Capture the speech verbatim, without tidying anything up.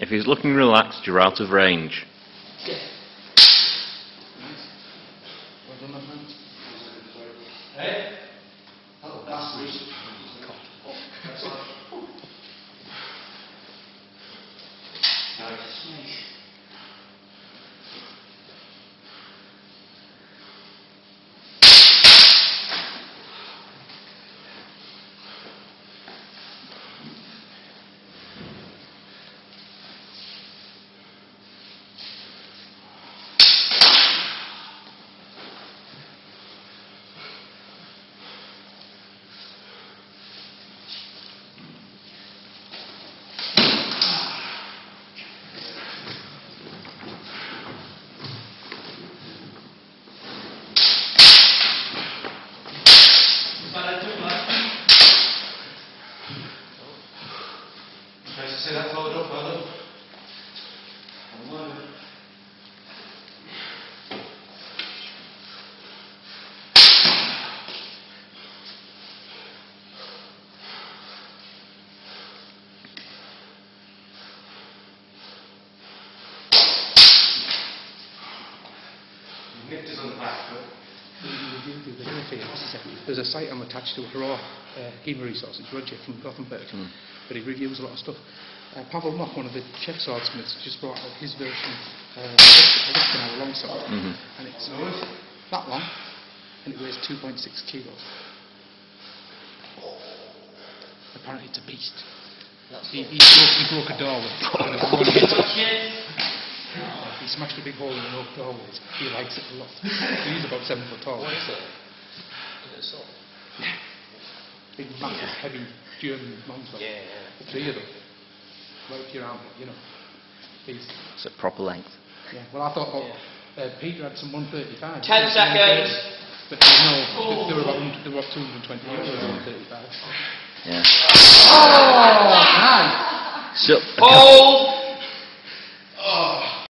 If he's looking relaxed, you're out of range. Yeah. Nice. Well done, man. Hey? Oh, that's loose. Nice. Nice to see that followed up, well done. Nipped us on the back foot. There's a site I'm attached to, a raw uh, human resources, Roger from Gothenburg, mm. but he reviews a lot of stuff. Uh, Pavel Mock, one of the Czech swordsmiths, just brought out his version of uh, a lifting hour long sword, mm-hmm. and it's that long, and it weighs two point six kilos. Apparently it's a beast. He, he, broke, he broke a door with it. He smashed a big hole in an oak doorway. He likes it a lot. He's about seven foot tall. What is it? Is it a sword? Yeah. Big, massive, heavy German monster. Yeah, yeah. The three of them. Right up your arm, you know. He's It's at proper length. Yeah. Well, I thought well, yeah. uh, Peter had some one thirty-five. Ten seconds. But no, oh. they were about they were about two hundred twenty euros on one thirty-five. Yeah. Oh, nice. So, Hold.